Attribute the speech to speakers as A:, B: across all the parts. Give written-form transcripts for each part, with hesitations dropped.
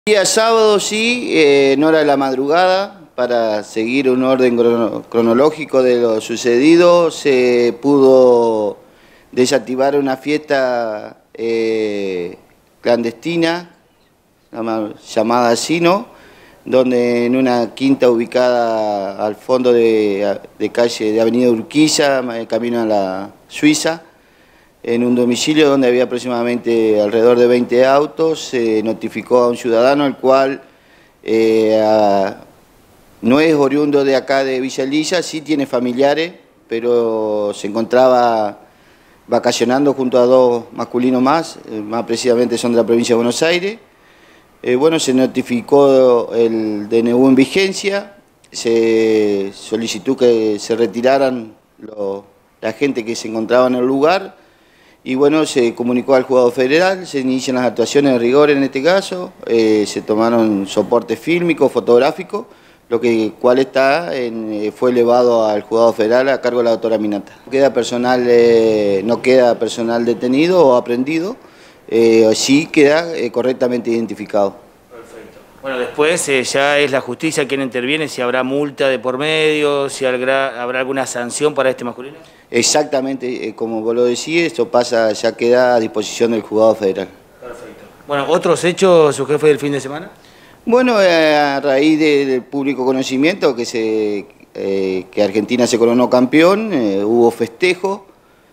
A: Día sábado sí, en hora de la madrugada, para seguir un orden cronológico de lo sucedido, se pudo desactivar una fiesta clandestina llamada Sino, donde en una quinta ubicada al fondo de calle de Avenida Urquiza, camino a la Suiza, en un domicilio donde había aproximadamente alrededor de 20 autos, se notificó a un ciudadano, el cual no es oriundo de acá de Villa Elisa, sí tiene familiares, pero se encontraba vacacionando junto a dos masculinos más precisamente son de la provincia de Buenos Aires. Bueno, se notificó el DNU en vigencia, se solicitó que se retiraran la gente que se encontraba en el lugar. Y bueno, se comunicó al juzgado federal, se inician las actuaciones de rigor en este caso, se tomaron soporte fílmico, fotográfico, cual fue elevado al juzgado federal a cargo de la doctora Minata. No queda personal detenido o aprendido, sí queda correctamente identificado.
B: Perfecto. Bueno, después ya es la justicia quien interviene, si habrá multa de por medio, si habrá alguna sanción para este masculino.
A: Exactamente, como vos lo decís, esto ya queda a disposición del juzgado federal.
B: Perfecto. Bueno, ¿otros hechos, su jefe, del fin de semana?
A: Bueno, a raíz del público conocimiento que Argentina se coronó campeón, hubo festejo.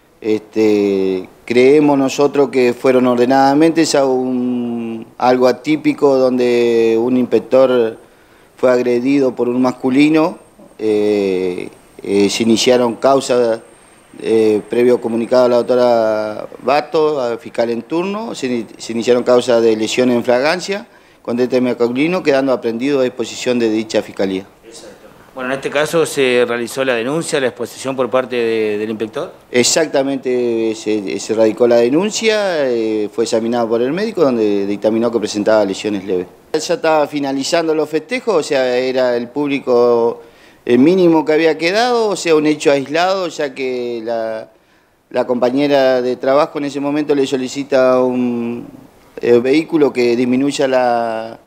A: Creemos nosotros que fueron ordenadamente, es algo atípico donde un inspector fue agredido por un masculino, se iniciaron causas. Previo comunicado a la doctora Bato, al fiscal en turno, se iniciaron causas de lesiones en flagrancia contra este masculino, quedando aprendido a disposición de dicha fiscalía.
B: Exacto. Bueno, en este caso se realizó la denuncia, la exposición por parte del inspector.
A: Exactamente, se radicó la denuncia, fue examinado por el médico, donde dictaminó que presentaba lesiones leves. Ya estaba finalizando los festejos, o sea, era el público el mínimo que había quedado, o sea, un hecho aislado, ya que la compañera de trabajo en ese momento le solicita un vehículo que disminuya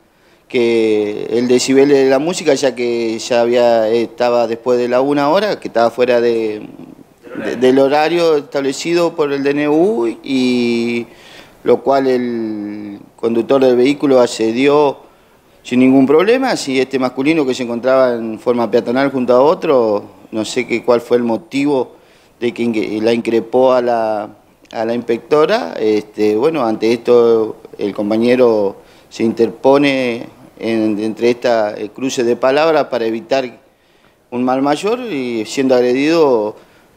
A: el decibel de la música, ya que estaba después de la 1 hora, que estaba fuera del horario establecido por el DNU, y lo cual el conductor del vehículo accedió sin ningún problema. Si este masculino que se encontraba en forma peatonal junto a otro, no sé cuál fue el motivo de que la increpó a la inspectora. Bueno, ante esto el compañero se interpone entre esta cruce de palabras para evitar un mal mayor, y siendo agredido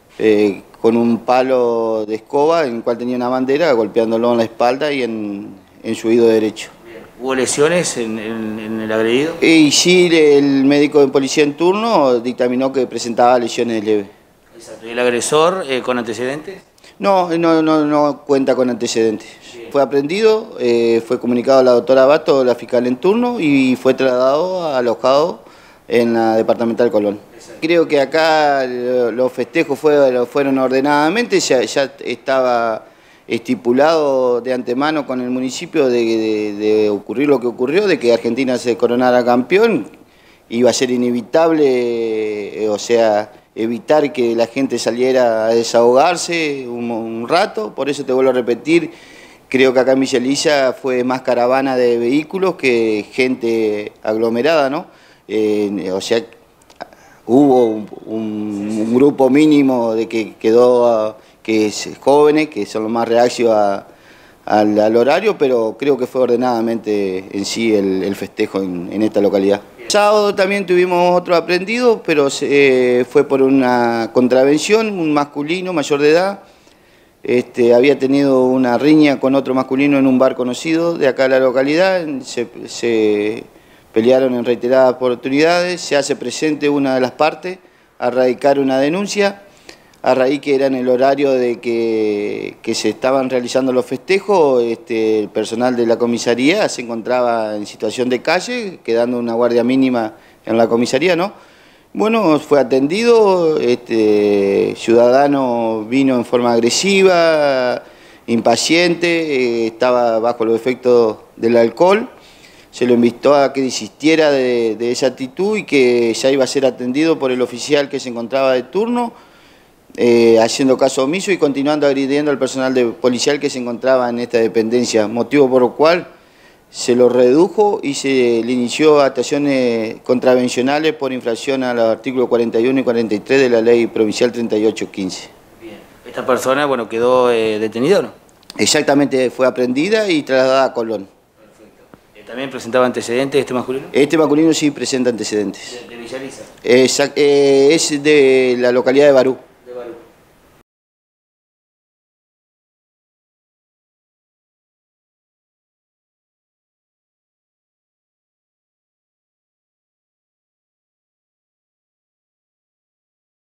A: con un palo de escoba en el cual tenía una bandera, golpeándolo en la espalda y en su oído derecho.
B: ¿Hubo lesiones en el agredido?
A: Y sí, el médico de policía en turno dictaminó que presentaba lesiones leves.
B: Exacto. ¿Y el agresor con antecedentes?
A: No cuenta con antecedentes. Bien. Fue aprendido, fue comunicado a la doctora Bato, la fiscal en turno, y fue alojado en la departamental Colón. Exacto. Creo que acá los festejos fueron ordenadamente, ya estaba estipulado de antemano con el municipio de ocurrir lo que ocurrió, de que Argentina se coronara campeón. Iba a ser inevitable, o sea, evitar que la gente saliera a desahogarse un rato. Por eso te vuelvo a repetir, creo que acá en Villa Elisa fue más caravana de vehículos que gente aglomerada, ¿no? O sea, hubo un grupo mínimo de que quedó, que es jóvenes, que son los más reacios al horario, pero creo que fue ordenadamente en sí el festejo en esta localidad. Sábado también tuvimos otro aprendido, pero fue por una contravención, un masculino mayor de edad. Había tenido una riña con otro masculino en un bar conocido de acá de la localidad, se pelearon en reiteradas oportunidades, se hace presente una de las partes a radicar una denuncia, a raíz que era en el horario de que se estaban realizando los festejos. El personal de la comisaría se encontraba en situación de calle, quedando una guardia mínima en la comisaría, ¿no? Bueno, fue atendido, ciudadano vino en forma agresiva, impaciente, estaba bajo los efectos del alcohol. se lo invitó a que desistiera de esa actitud y que ya iba a ser atendido por el oficial que se encontraba de turno, haciendo caso omiso y continuando agrediendo al personal policial que se encontraba en esta dependencia, motivo por el cual se lo redujo y se le inició actuaciones contravencionales por infracción a los artículos 41 y 43 de la Ley Provincial 3815.
B: Bien. Esta persona, bueno, quedó detenida, ¿no?
A: Exactamente, fue aprendida y trasladada a Colón.
B: Perfecto. ¿También presentaba antecedentes este masculino?
A: Este masculino sí presenta antecedentes.
B: ¿De Villa Elisa?
A: Es de la localidad de Barú.